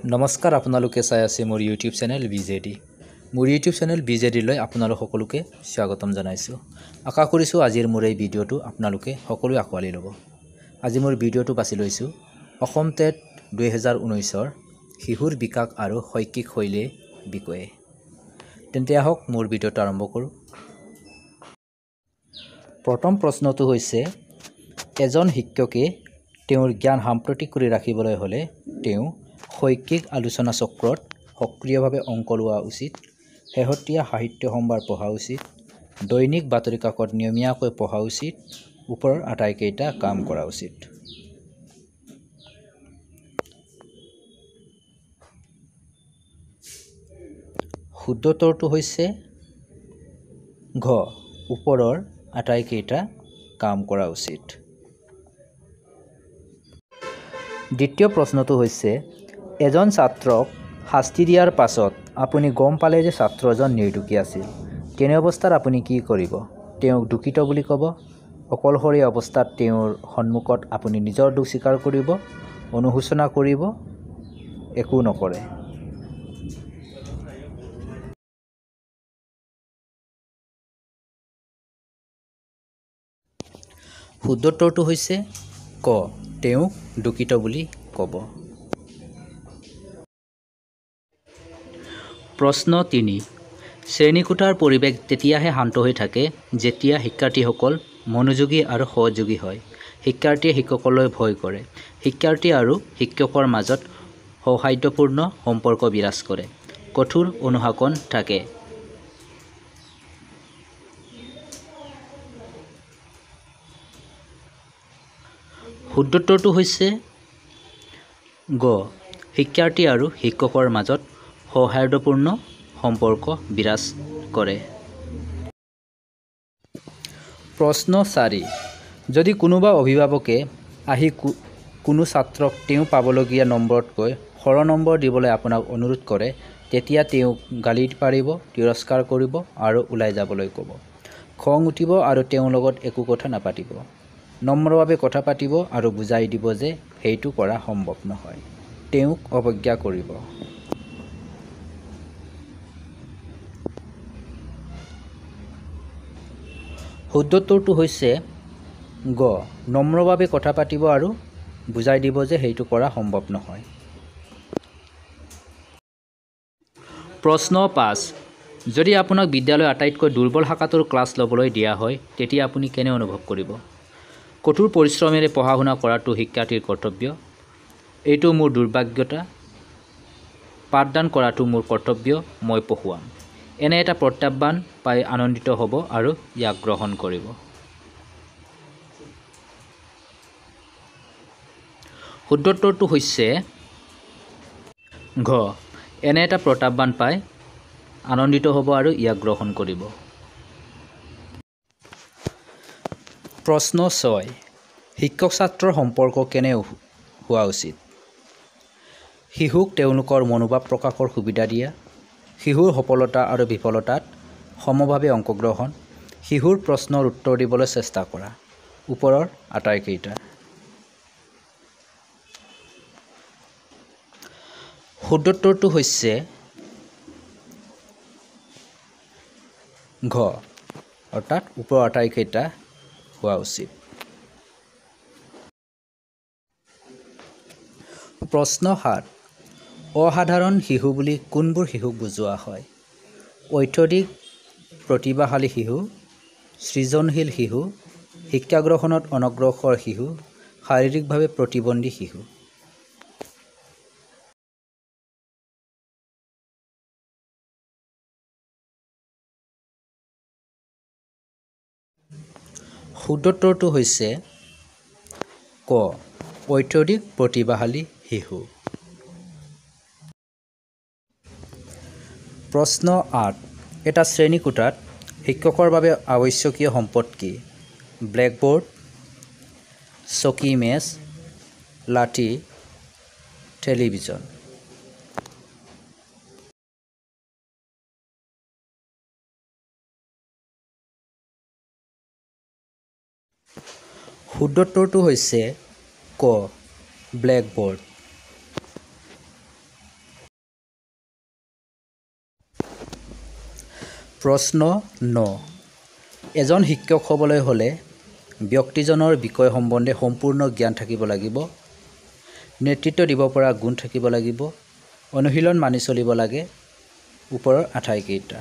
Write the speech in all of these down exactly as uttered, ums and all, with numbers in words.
নমস্কাৰ আপোনালোকে চাই আছে মোৰ ইউটিউব চেনেল বিজেডি মোৰ ইউটিউব চেনেল বিজেডি লৈ আপোনালোক সকলোকে স্বাগতম জনাইছোঁ আশা কৰিছোঁ আজিৰ মোৰ এই ভিডিঅ'টো আপোনালোকে সকলোৱে আঁকোৱালি ল'ব আজি মোৰ ভিডিঅ'টো বাছি লৈছোঁ অসম টেট দুই হাজাৰ ঊনৈছ ৰ শিশুৰ বিকাশ আৰু শৈক্ষিক শৈলী বিষয়ে তেন্তে আহক মোৰ ভিডিঅ'টো আৰম্ভ কৰোঁ প্ৰথম প্ৰশ্নটো হৈছে এজন শিক্ষকে তেওঁৰ জ্ঞান সাম্প্ৰতিক কৰি ৰাখিবলৈ হ'লে তেওঁ শৈক্ষিক আলোচনা চক্ৰত সক্ৰিয়ভাৱে অংশ লোৱা উচিত শেহতীয়া সাহিত্য সম্ভাৰ পঢ়া উচিত দৈনিক বাতৰি কাকত নিয়মীয়াকৈ পঢ়া উচিত ওপৰৰ আটাইকেইটা কাম কৰা উচিত শুদ্ধ উত্তৰটো হৈছে ঘ ওপৰৰ আটাইকেইটা কাম কৰা উচিত দ্বিতীয় প্ৰশ্নটো হৈছে এজন ছাত্ৰক শাস্তি দিয়াৰ পাছত আপুনি গম পালে যে ছাত্ৰজন নিৰ্দোষী আছিল তেনে অৱস্থাত আপুনি কি কৰিব তেওঁক দোষিত বুলি ক'ব অকলশৰীয়া অৱস্থাত তেওঁৰ সন্মুখত আপুনি নিজৰ দোষ স্বীকাৰ কৰিব অনুশোচনা কৰিব একো নকৰে শুদ্ধ উত্তৰটো হৈছে ক তেওঁক দোষিত বুলি ক'ব প্ৰশ্ন তিনি শ্ৰেণীকোঠাৰ পৰিৱেশ তেতিয়াহে শান্ত হৈ থাকে যেতিয়া শিক্ষাৰ্থীসকল মনোযোগী আৰু সহযোগী হয় শিক্ষাৰ্থীয়ে শিক্ষকলৈ ভয় কৰে শিক্ষাৰ্থী আৰু শিক্ষকৰ মাজত সৌহাৰ্দ্যপূৰ্ণ সম্পৰ্ক বিৰাজ কৰে কঠোৰ অনুশাসন থাকে শুদ্ধ উত্তৰটো হৈছে গ শিক্ষাৰ্থী আৰু শিক্ষকৰ মাজত সৌহাৰ্দ্যপূৰ্ণ সম্পৰ্ক বিৰাজ কৰে প্ৰশ্ন চাৰি যদি কোনোবা অভিভাৱকে আহি কোনো ছাত্ৰক তেওঁ পাবলগীয়া নম্বৰতকৈ সৰহ নম্বৰ দিবলৈ আপোনাক অনুৰোধ কৰে তেতিয়া তেওঁক গালি পাৰিব তিৰস্কাৰ কৰিব আৰু ওলাই যাবলৈ ক'ব খং উঠিব আৰু তেওঁৰ লগত একো কথা নাপাতিব নম্ৰভাৱে কথা পাতিব আৰু বুজাই দিব যে সেইটো কৰা সম্ভৱ নহয় তেওঁক অৱজ্ঞা কৰিব শুদ্ধ উত্তৰটো হৈছে গ নম্ৰভাৱে কথা পাতিব আৰু বুজাই দিব যে সেইটো কৰা সম্ভৱ নহয় প্ৰশ্ন পাঁচ যদি আপোনাক বিদ্যালয়ৰ আটাইতকৈ দুৰ্বল শাখাটোৰ ক্লাছ ল'বলৈ দিয়া হয় তেতিয়া আপুনি কেনে অনুভৱ কৰিব কঠোৰ পৰিশ্ৰমেৰে পঢ়া শুনা কৰাটো শিক্ষাৰ্থীৰ কৰ্তব্য এইটো মোৰ দুৰ্ভাগ্যতা পাঠদান কৰাটো মোৰ কৰ্তব্য মই পঢ়ুৱাম এনে এটা প্ৰত্যাহ্বান পাই আনন্দিত হ'ব আৰু ইয়াক গ্ৰহণ কৰিব শুদ্ধ উত্তৰটো হৈছে ঘ এনে এটা প্ৰত্যাহ্বান পাই আনন্দিত হ'ব আৰু ইয়াক গ্ৰহণ কৰিব প্ৰশ্ন ছয় শিক্ষক ছাত্ৰৰ সম্পৰ্ক কেনে হোৱা উচিত শিশুক তেওঁলোকৰ মনোভাৱ প্ৰকাশৰ সুবিধা দিয়া শিশুৰ সফলতা আৰু বিফলতাত সমভাৱে অংশগ্ৰহণ শিশুৰ প্ৰশ্নৰ উত্তৰ দিবলৈ চেষ্টা কৰা ওপৰৰ আটাইকেইটা শুদ্ধ উত্তৰটো হৈছে ঘ অৰ্থাৎ ওপৰৰ আটাইকেইটা হোৱা উচিত প্ৰশ্ন সাত অসাধাৰণ শিশু বুলি কোনবোৰ শিশুক বুজোৱা হয় অত্যধিক প্ৰতিভাশালী শিশু সৃজনশীল শিশু শিক্ষা গ্ৰহণত অনগ্ৰসৰ শিশু শাৰীৰিকভাৱে প্ৰতিবন্ধী শিশু শুদ্ধ উত্তৰটো হৈছে ক অত্যধিক প্ৰতিভাশালী শিশু প্ৰশ্ন আঠ এটা শ্ৰেণীকোঠাত শিক্ষকৰ বাবে আৱশ্যকীয় সম্পদ কি ব্লেকবোৰ্ড চকী মেজ লাঠি টেলিভিছন শুদ্ধ উত্তৰটো হৈছে ক ব্লেকবোৰ্ড প্ৰশ্ন ন এজন শিক্ষক হ'বলৈ হ'লে ব্যক্তিজনৰ বিষয় সম্বন্ধে সম্পূৰ্ণ জ্ঞান থাকিব লাগিব, নেতৃত্ব দিব পৰা গুণ থাকিব লাগিব, অনুশীলন মানি চলিব লাগে। ওপৰৰ আটাইকেইটা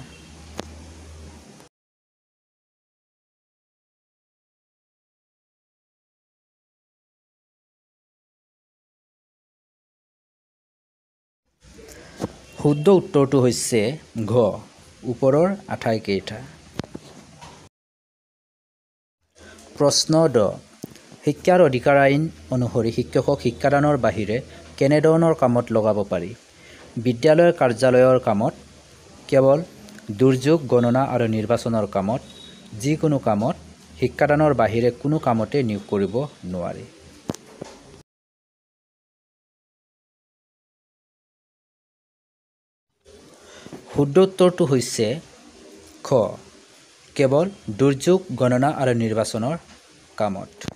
শুদ্ধ উত্তৰটো হৈছে ঘ ওপৰৰ আটাইকেইটা। প্ৰশ্ন দ শিক্ষাৰ অধিকাৰ আইন অনুসৰি শিক্ষকক শিক্ষাদানৰ বাহিৰে কেনেধৰণৰ কামত লগাব পাৰি? বিদ্যালয়ৰ কাৰ্যালয়ৰ কামত, কেৱল দুৰ্যোগ গণনা আৰু নিৰ্বাচনৰ কামত, যিকোনো কামত, শিক্ষাদানৰ বাহিৰে কোনো কামতে নিয়োগ কৰিব নোৱাৰি। শুদ্ধ উত্তৰটো হৈছে খ কেৱল দুৰ্যোগ গণনা আৰু নিৰ্বাচনৰ কামত।